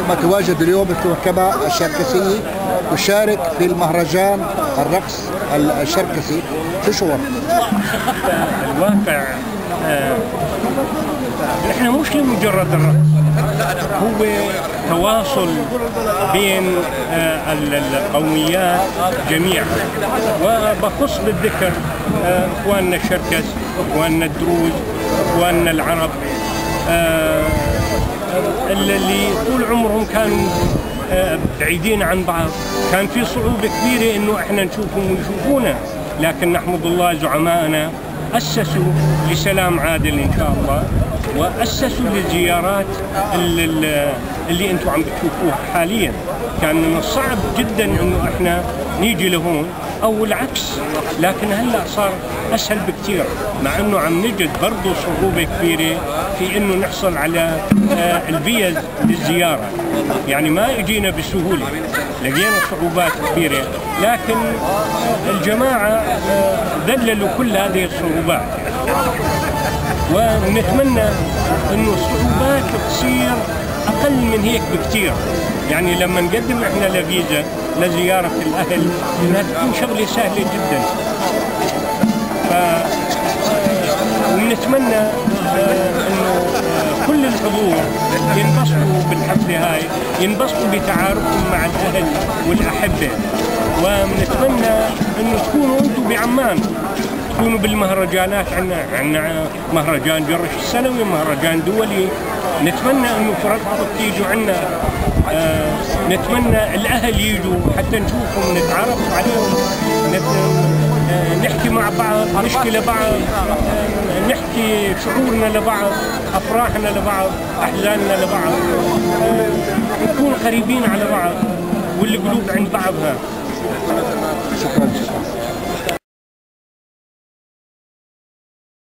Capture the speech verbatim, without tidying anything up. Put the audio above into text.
متواجد اليوم في الكبا الشركسية تشارك في المهرجان الرقص الشركسي، شو شعورك؟ الواقع آه احنا مش لمجرد الرقص، هو تواصل بين آه القوميات جميعا. وبخص بالذكر آه اخواننا الشركس، اخواننا الدروز، اخواننا العرب آه اللي طول عمرهم كانوا آه بعيدين عن بعض. كان في صعوبة كبيرة انه احنا نشوفهم ويشوفونا، لكن نحمد الله زعمائنا أسسوا لسلام عادل إن شاء الله، وأسسوا للزيارات اللي, اللي أنتم عم بتشوفوها حاليا. كان من الصعب جدا إنه إحنا نيجي لهون أو العكس، لكن هلأ صار أسهل بكتير، مع إنه عم نجد برضه صعوبة كبيرة في إنه نحصل على الفيز للزيارة. يعني ما إجينا بسهولة، لقينا صعوبات كبيرة، لكن الجماعة ذللوا كل هذه الصعوبات. ونتمنى إنه الصعوبات تصير أقل من هيك بكتير. يعني لما نقدم إحنا لفيزا لزيارة الأهل إنها تكون شغلة سهلة جدا. ف ونتمنى إنه كل الحضور ينبسطوا بالحفلة هاي، ينبسطوا بتعارفهم مع الأهل والأحبة. ونتمنى إنه تكونوا أنتم بعمان، تكونوا بالمهرجانات. عنا عنا مهرجان جرش السنوي، مهرجان دولي. نتمنى إنه في رفعت تيجوا عنا. آه نتمنى الأهل يجوا حتى نشوفهم، نتعرف عليهم، نت... آه نحكي مع بعض، نشكي لبعض، آه نحكي شعورنا لبعض، أفراحنا لبعض، أحزاننا لبعض، آه نكون قريبين على بعض والقلوب عند بعضها.